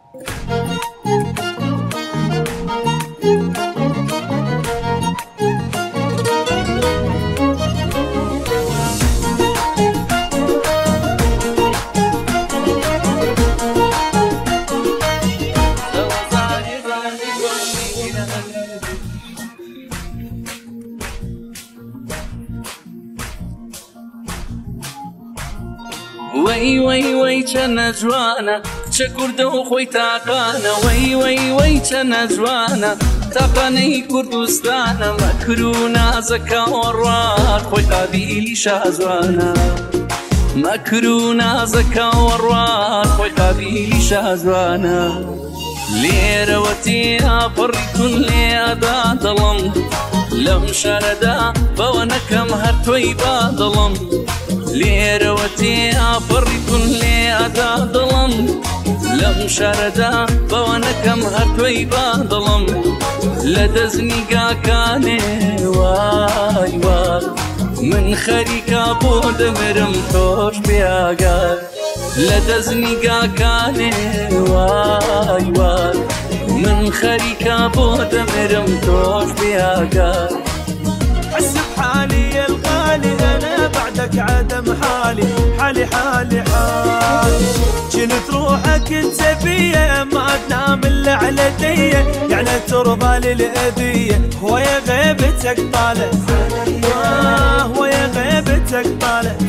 وي وي وي چەنە جوانە کچە کوردە و خۆی تاقانە وي وي وي چەنە جوانە تاقانەی کوردستانە مەکر و نازەکە وەڕوات خۆی قابیلی شازوانە مەکر و نازەکە وەڕوات خۆی قابیلی شازوانە لێرەوە تێپەڕی تون لێدا دڵم لەم شارەدا بەوە نەکەم هەر تۆی با دڵم لێرەوە تێپەڕی تون لێدا دڵم لەم شارەدا بەوە نەکەم هەر تۆی با دڵم لە دەزنی گاکانێ وای وای من خەریکا بۆ دەمرم تۆش بێئاگار لە دەزنی گاکانێ وای وای من خەریکا بۆ دەمرم تۆش بێئاگار حس بحالي الغالي انا بعدك عدم حالي حالي حالي حالي كنت روحك انت بيا ما تنام الا على ديه يعني ترضى للاذيه هو يا غيبتك طالت هو يا غيبتك طالت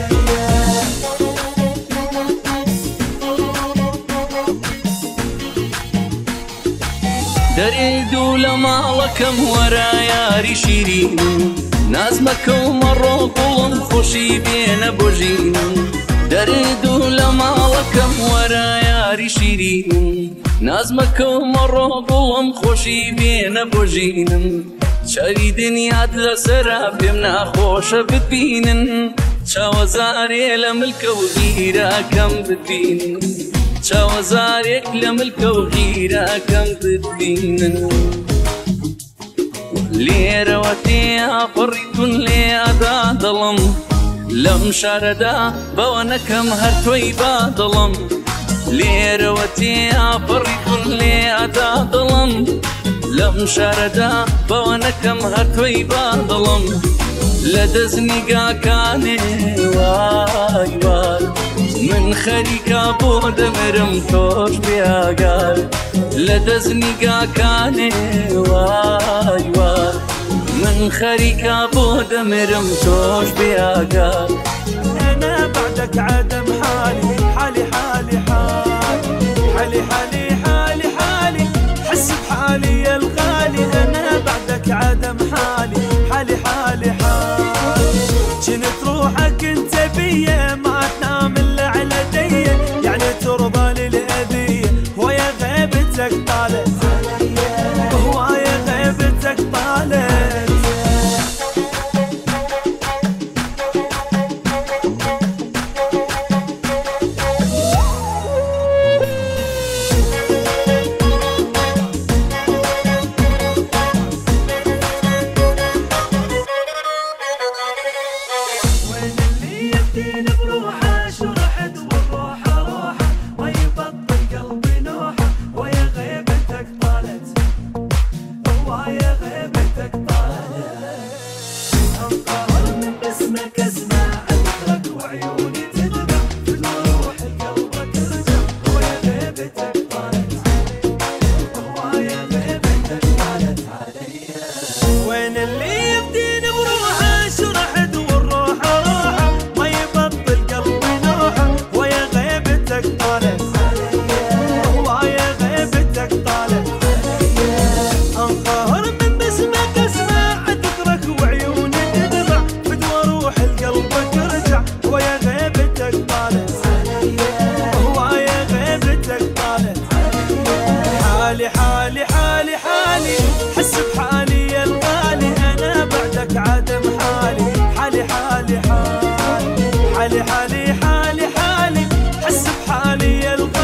دەرێ دوو لە ماڵەکەم وەرە یاری شیرین نازمەکە و مەڕۆ گوڵم خۆشی بێنە بۆ ژین دەرێ دوو لە ماڵەکەم وەرە یاری شیرین نازمەکە و مەڕۆ گوڵم خۆشی بێنە بۆ ژینم چاوی دنیات لەسەرا پێم ناخۆشە ببینن چاوەزارێ لە ملکە و گیراکەم ببینن چاوەزارێک لە ملکە و گیراکەم ببینن لێرەوە تێپەڕی تون لێدا دڵم لەم شارەدا بەوە نەکەم هەر تۆی با دڵم لێرەوە تێپەڕی تون لێدا دڵم لەم شارەدا بەوە نەکەم هەر تۆی با دڵم لە دەزنی گاکانێ وای وای من خەریکا بۆ دەمرم تۆش بێئاگار لە دەزنی گاکانێ وای وای من خەریکا بۆ دەمرم تۆش بێئاگار انا بعدك عدم حالي حالي حالي حالي حالي حالي حالي حس بحالي الغالي انا بعدك عدم حالي حالي حالي حالي كنت روحك انت بيا ما تنام الا على ديه يعني ترضى للاذيه هو يا غيبتك طالت هو يا غيبتك طالت حالي حالي حالي حالي حس بحالي الغالي انا بعدك عدم حالي حالي حالي حالي حالي حالي حالي حالي حس بحالي الغالي